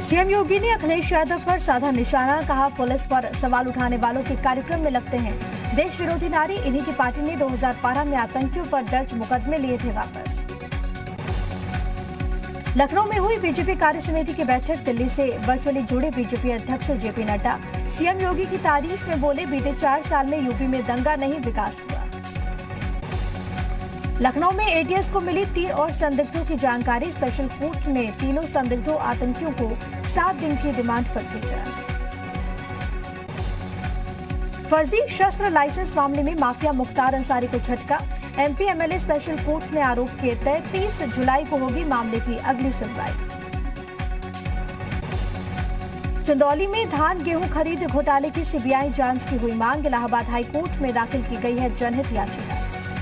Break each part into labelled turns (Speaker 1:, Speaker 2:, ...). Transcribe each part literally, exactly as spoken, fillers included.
Speaker 1: CM योगी ने अखिलेश यादव पर साधा निशाना, कहा पुलिस पर सवाल उठाने वालों के कार्यक्रम में लगते हैं देश विरोधी नारे। इन्हीं की पार्टी ने दो हज़ार बारह में आतंकियों पर दर्ज मुकदमे लिए थे वापस। लखनऊ में हुई बीजेपी कार्य समिति की बैठक, दिल्ली से वर्चुअली जुड़े बीजेपी अध्यक्ष जेपी नड्डा। सीएम योगी की तारीफ में बोले, बीते चार साल में यूपी में दंगा नहीं विकास हुआ। लखनऊ में एटीएस को मिली तीन और संदिग्धों की जानकारी, स्पेशल कोर्ट ने तीनों संदिग्धों आतंकियों को सात दिन की रिमांड पर भेजा। फर्जी शस्त्र लाइसेंस मामले में माफिया मुख्तार अंसारी को झटका, एमपी एमएलए स्पेशल कोर्ट ने आरोप किए तय, तीस जुलाई को होगी मामले की अगली सुनवाई। चंदौली में धान गेहूं खरीद घोटाले की सीबीआई जांच की हुई मांग, इलाहाबाद हाईकोर्ट में दाखिल की गई है जनहित याचिका।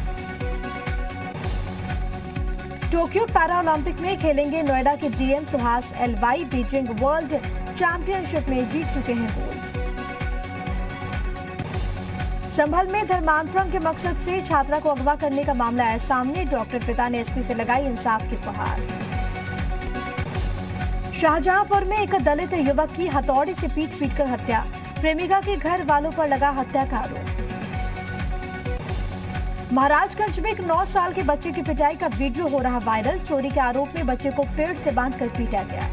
Speaker 1: टोक्यो पैरा ओलंपिक में खेलेंगे नोएडा के DM Suhas L Y, Beijing world championship में जीत चुके हैं गोल्ड। संभल में धर्मांतरण के मकसद से छात्रा को अगवा करने का मामला आया सामने, डॉक्टर पिता ने एसपी से लगाई इंसाफ की गुहार। शाहजहांपुर में एक दलित युवक की हथौड़े से पीट पीट कर हत्या, प्रेमिका के घर वालों पर लगा हत्या का आरोप। महाराजगंज में एक नौ साल के बच्चे की पिटाई का वीडियो हो रहा वायरल, चोरी के आरोप में बच्चे को पेड़ से बांधकर पीटा गया।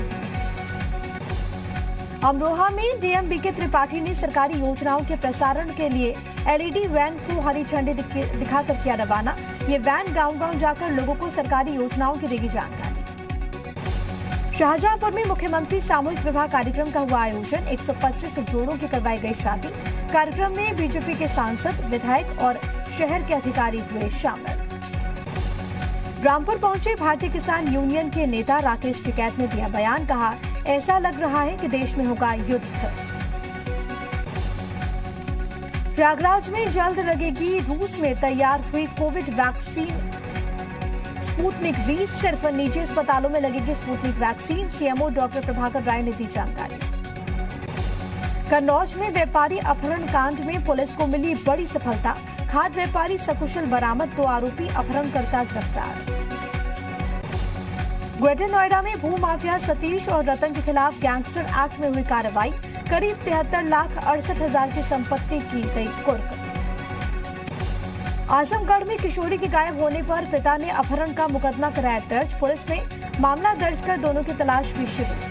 Speaker 1: अमरोहा में डीएम बीके त्रिपाठी ने सरकारी योजनाओं के प्रसारण के लिए एलईडी वैन को हरी झंडी दिखाकर किया रवाना। ये वैन गांव-गांव जाकर लोगों को सरकारी योजनाओं की देगी जानकारी। शाहजहांपुर में मुख्यमंत्री सामूहिक विवाह कार्यक्रम का हुआ आयोजन, एक सौ पच्चीस जोड़ों की करवाई गई शादी। कार्यक्रम में बीजेपी के सांसद, विधायक और शहर के अधिकारी हुए शामिल। रामपुर पहुंचे भारतीय किसान यूनियन के नेता राकेश टिकैत ने दिया बयान, कहा ऐसा लग रहा है कि देश में होगा युद्ध। प्रयागराज में जल्द लगेगी रूस में तैयार हुई कोविड वैक्सीन स्पुतनिक वी, सिर्फ निजी अस्पतालों में लगेगी Sputnik vaccine, CMO doctor Prabhakar Rai ने दी जानकारी। कन्नौज में व्यापारी अपहरण कांड में पुलिस को मिली बड़ी सफलता, खाद व्यापारी सकुशल बरामद, दो आरोपी अपहरणकर्ता गिरफ्तार। ग्रेटर नोएडा में भू माफिया सतीश और रतन के खिलाफ गैंगस्टर एक्ट में हुई कार्रवाई, करीब तिहत्तर लाख अड़सठ हजार की संपत्ति की गई कुर्क। आजमगढ़ में किशोरी के गायब होने पर पिता ने अपहरण का मुकदमा कराया दर्ज, पुलिस ने मामला दर्ज कर दोनों की तलाश की शुरू।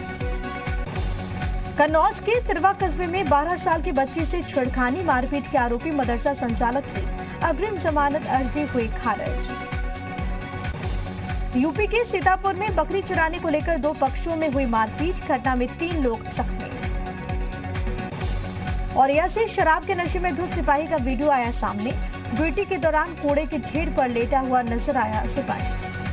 Speaker 1: कन्नौज के तिरवा कस्बे में बारह साल की बच्ची से छेड़खानी, मारपीट के आरोपी मदरसा संचालक की अग्रिम जमानत अर्जी हुई खारिज। यूपी के सीतापुर में बकरी चुराने को लेकर दो पक्षों में हुई मारपीट, घटना में तीन लोग जख्मी। और ऐसे शराब के नशे में धुत सिपाही का वीडियो आया सामने, ड्यूटी के दौरान कूड़े के ढेर पर लेटा हुआ नजर आया सिपाही।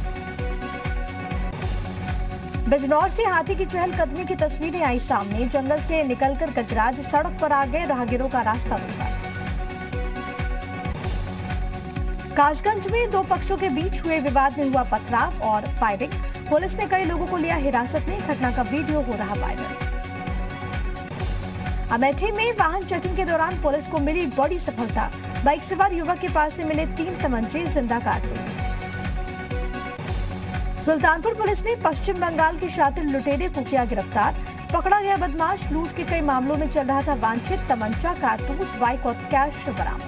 Speaker 1: बिजनौर से हाथी की चहलकदमी की तस्वीरें आई सामने, जंगल से निकलकर गजराज सड़क पर आ गए, राहगीरों का रास्ता रोका। कासगंज में दो पक्षों के बीच हुए विवाद में हुआ पथराव और फायरिंग, पुलिस ने कई लोगों को लिया हिरासत में, घटना का वीडियो हो रहा वायरल। अमेठी में वाहन चेकिंग के दौरान पुलिस को मिली बड़ी सफलता, बाइक सवार युवक के पास से मिले तीन तमंचे, जिंदा कारतूस। सुल्तानपुर पुलिस ने पश्चिम बंगाल के शातिर लुटेरे को किया गिरफ्तार, पकड़ा गया बदमाश, लूट के कई मामलों में चल रहा था वांछित, तमंचा, कारतूस, बाइक और कैश बरामद।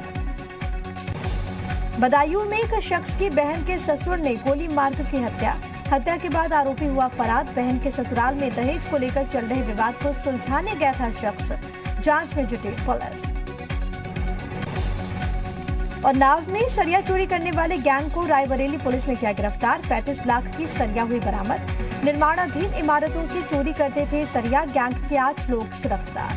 Speaker 1: बदायूं में एक शख्स की बहन के ससुर ने गोली मारकर की हत्या, हत्या के बाद आरोपी हुआ फरार, बहन के ससुराल में दहेज को लेकर चल रहे विवाद को सुलझाने गया था शख्स, जांच में जुटी पुलिस। और नाव में सरिया चोरी करने वाले गैंग को रायबरेली पुलिस ने किया गिरफ्तार, पैंतीस लाख की सरिया हुई बरामद, निर्माणाधीन इमारतों से चोरी करते थे सरिया, गैंग के आठ लोग गिरफ्तार।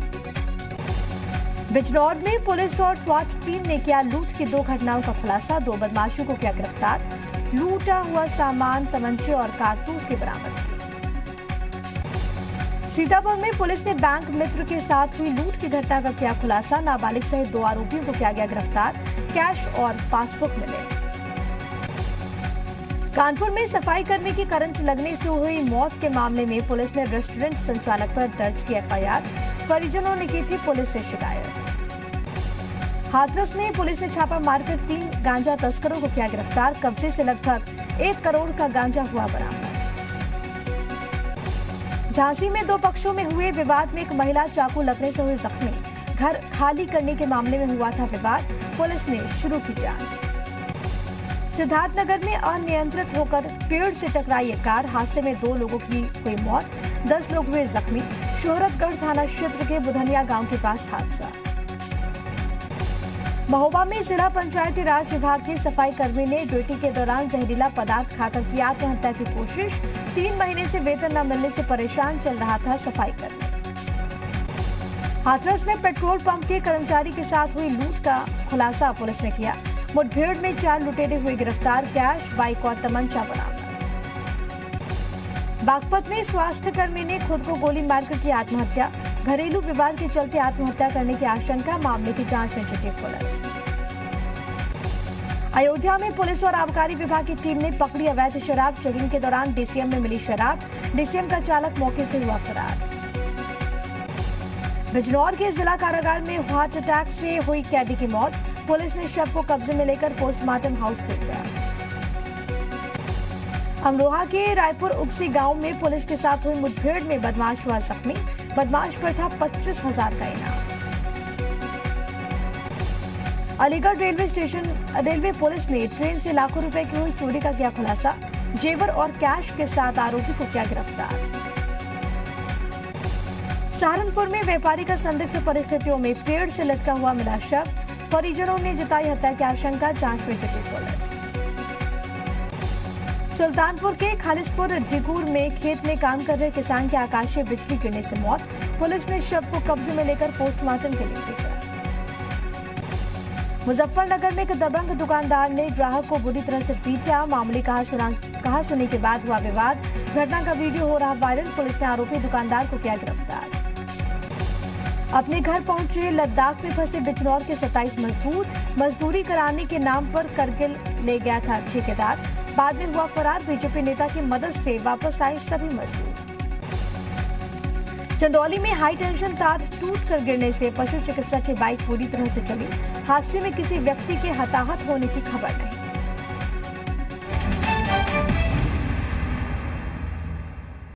Speaker 1: बिजनौर में पुलिस और स्वाट टीम ने किया लूट की दो घटनाओं का खुलासा, दो बदमाशों को किया गिरफ्तार, लूटा हुआ सामान, तमंचे और कारतूस के बरामद किए। सीतापुर में पुलिस ने बैंक मित्र के साथ हुई लूट की घटना का किया खुलासा, नाबालिग सहित दो आरोपियों को किया गया गिरफ्तार, कैश और पासबुक मिले। कानपुर में सफाई कर्मी की करंट लगने से हुई मौत के मामले में पुलिस ने रेस्टोरेंट संचालक पर दर्ज की एफआईआर, परिजनों ने की थी पुलिस से शिकायत। हाथरस में पुलिस ने छापा मारकर तीन गांजा तस्करों को किया गिरफ्तार, कब्जे से लगभग एक करोड़ का गांजा हुआ बरामद। झांसी में दो पक्षों में हुए विवाद में एक महिला चाकू लगने से हुई जख्मी। घर खाली करने के मामले में हुआ था विवाद, पुलिस ने शुरू की जांच। सिद्धार्थनगर में अनियंत्रित होकर पेड़ से टकराई एक कार, हादसे में दो लोगों की हुई मौत, दस लोग हुए जख्मी। शोहरतगढ़ थाना क्षेत्र के बुधनिया गांव के पास हादसा। महोबा में जिला पंचायती राज विभाग के सफाई कर्मी ने ड्यूटी के दौरान जहरीला पदार्थ खाकर की आत्महत्या की कोशिश। तीन महीने से वेतन न मिलने से परेशान चल रहा था सफाई कर्मी। हाथरस में पेट्रोल पंप के कर्मचारी के साथ हुई लूट का खुलासा पुलिस ने किया। मुठभेड़ में चार लुटेरे हुए गिरफ्तार, कैश, बाइक और तमंचा बरामद। बागपत में स्वास्थ्य कर्मी ने खुद को गोली मारकर की आत्महत्या। घरेलू विवाद के चलते आत्महत्या करने की आशंका, मामले की जांच में जुटी पुलिस। अयोध्या में पुलिस और आबकारी विभाग की टीम ने पकड़ी अवैध शराब। चेकिंग के दौरान डीसीएम में मिली शराब, डीसीएम का चालक मौके से हुआ फरार। बिजनौर के जिला कारागार में हार्ट अटैक से हुई कैदी की मौत, पुलिस ने शव को कब्जे में लेकर पोस्टमार्टम हाउस भेजा। अमरोहा के रायपुर उगसी गांव में पुलिस के साथ हुई मुठभेड़ में बदमाश हुआ जख्मी। बदमाश पर था पच्चीस हजार का इनाम। Aligarh railway station railway police ने ट्रेन से लाखों रुपए की हुई चोरी का किया खुलासा। जेवर और कैश के साथ आरोपी को किया गिरफ्तार। सहारनपुर में व्यापारी का संदिग्ध परिस्थितियों में पेड़ से लटका हुआ मिला शव। परिजनों ने जताई हत्या की आशंका, जांच में जुटी पुलिस। सुल्तानपुर के खालिसपुर डिगूर में खेत में काम कर रहे किसान के आकाशीय बिजली गिरने से मौत। पुलिस ने शव को कब्जे में लेकर पोस्टमार्टम के लिए भेजा। मुजफ्फरनगर में एक दबंग दुकानदार ने ग्राहक को बुरी तरह से पीटा। मामूली कहा सुना कहा सुनी के बाद हुआ विवाद। घटना का वीडियो हो रहा वायरल, पुलिस ने आरोपी दुकानदार को किया गिरफ्तार। अपने घर पहुंचे लद्दाख में फंसे बिजनौर के सत्ताईस मजदूर। मजदूरी कराने के नाम पर करगिल ले गया था ठेकेदार, बाद में हुआ फरार। बीजेपी नेता की मदद से वापस आए सभी मजदूर। चंदौली में हाई टेंशन तार टूट कर गिरने से पशु चिकित्सक की बाइक पूरी तरह से चली। हादसे में किसी व्यक्ति के हताहत होने की खबर नहीं।